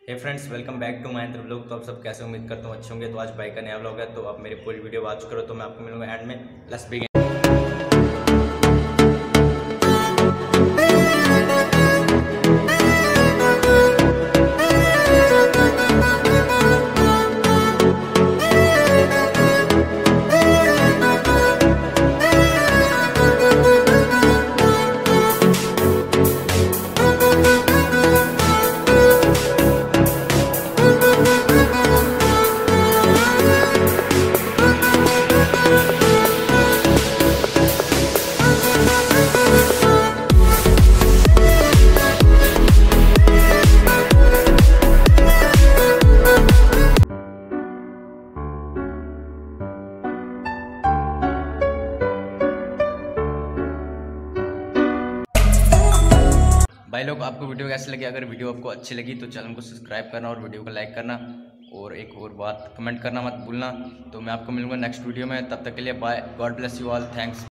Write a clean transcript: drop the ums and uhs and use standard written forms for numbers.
Hey friends, welcome back to my vlog. तो आप सब कैसे, उम्मीद करता हूँ अच्छे होंगे। तो आज बाइक का नया व्लॉग है, तो आप मेरी पूरी वीडियो वॉच करो। तो मैं आपको मिलूंगा एंड में। Let's begin. भाई लोग, आपको वीडियो कैसी लगी? अगर वीडियो आपको अच्छी लगी तो चैनल को सब्सक्राइब करना और वीडियो को लाइक करना, और एक और बात कमेंट करना मत भूलना। तो मैं आपको मिलूंगा नेक्स्ट वीडियो में। तब तक के लिए bye. God bless you all. Thanks.